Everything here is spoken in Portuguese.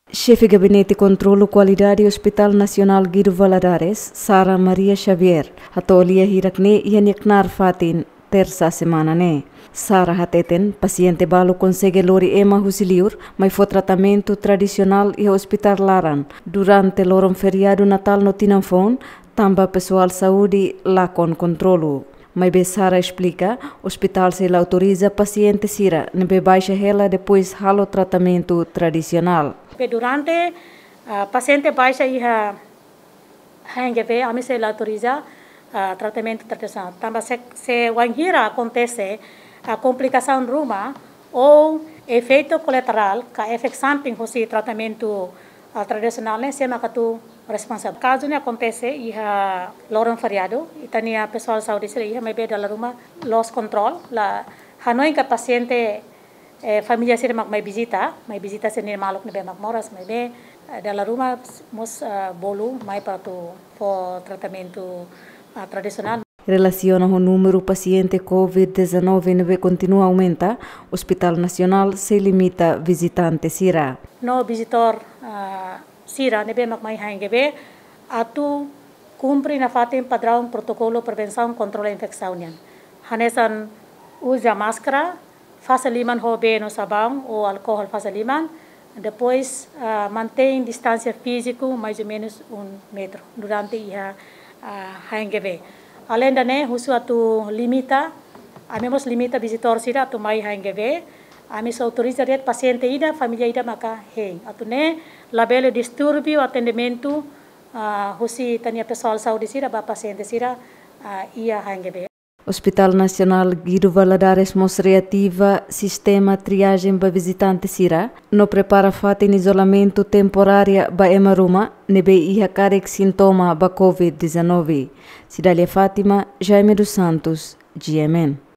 Chefe de Gabinete Controlo Qualidade Hospital Nacional Guido Valadares, Sara Maria Xavier, hatolia hirakne ianyaknar fatin terça semana ne. Sara hateten, paciente balo consegue lori ema husiliur, mas foi tratamento tradicional e hospital laran. Durante lorom feriado Natal no Tinanfon, tamba pessoal saúde lá com controlo. Mas Sara explica, o hospital se autoriza paciente sira, nebe baixa ela depois halo tratamento tradicional. Durante paciente baixa e HNGV, a mim se autoriza tratamento tradicional. Também se o angira acontece a complicação ruma ou efeito colateral, que é efeito fosse tratamento tradicional, né, se macatu responsável. Caso não acontece e loram feriado, e tania pessoal saúde se ia mais bem da ruma loss control, lá hanoi que paciente família se mais visita se maluk ne mak moras mais bem da ruma mos bolu mais para o tratamento tradicional. Relaciona o número paciente COVID-19 continua a aumentar, o Hospital Nacional se limita a visitante sira. No visitor sira nebe mak mai HNGV atu cumpre na fatin padrão protocolo prevenção controle infecção nian. Hanesan usa máscara, faça liman hobe no sabão ou álcool faça liman, depois mantém distância física mais ou menos 1 metro durante a HNGV. Além da né, husu atu limita, amemos limita visitor sira atu mai HNGV, amis autoriza diet paciente ida, família ida maka hei. Atu né, labelo distúrbio atendimento, husi tania pessoal saúde sira, ba paciente sira, ia HNGV. Hospital Nacional Guido Valadares mostra reativa sistema triagem para visitante sira, no prepara fatin isolamento temporário ba emaruma, nebe iha karek sintoma ba COVID-19. Cidália Fátima, Jaime dos Santos, GMN.